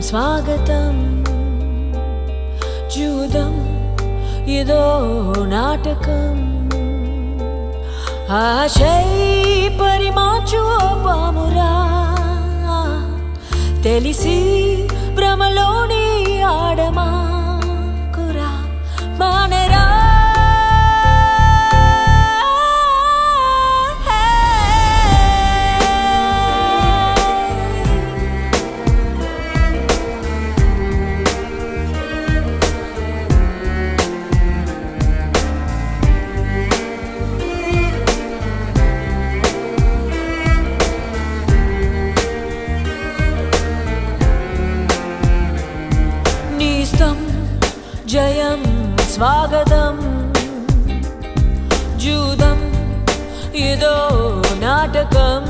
స్వాగతం జూదం ఇదో నాటకం ఆశై పరిమాచు పామురా తెలిసి భ్రమలోని ఆడమా కురా మానరా జయం స్వాగతం జూదం ఇదో నాటకం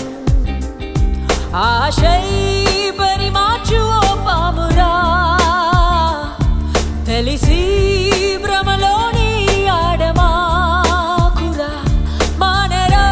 ఆశై పరిమాచు పామురా తెలిసి భ్రమలోని ఆడమా కురా మానరా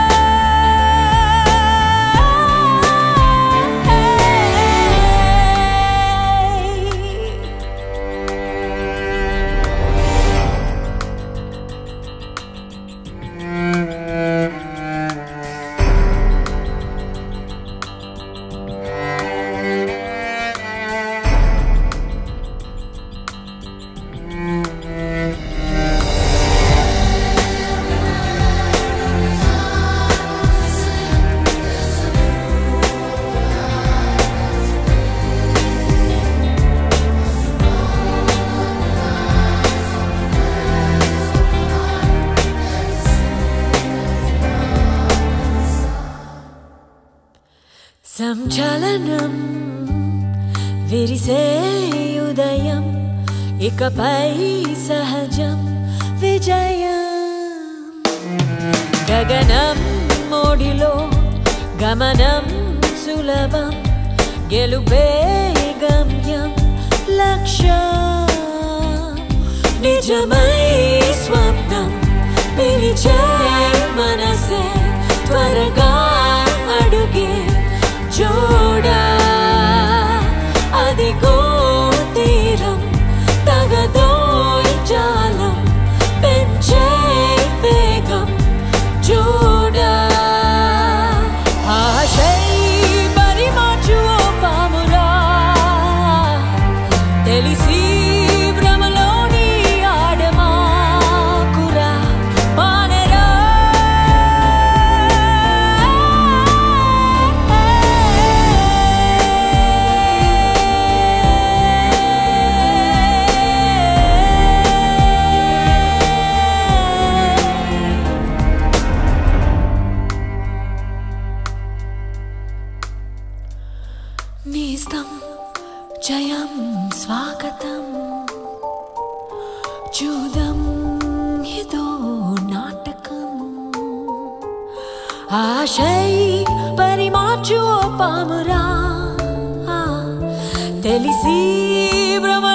సంచలనం విరిసే ఉదయం ఇకపై సహజం విజయం గగనం మోడిలో గమనం సులభం గెలుపే గమ్యం లక్ష్యం నిజమై స్వప్నం పిలిచే మనసే త్వరగా అడుగే జోడా అదిగో తీరం తగదో జాలం పెంచే వేగం జోడా ఆశై పరిమాచు పామురా తెలిసి భ్రమలోని ఆడమా కురా మానరా నేస్తం జయం స్వాగతం జూదం ఇదో నాటకం ఆశై పరిమాచు పామురా తెలిసి భ్రమ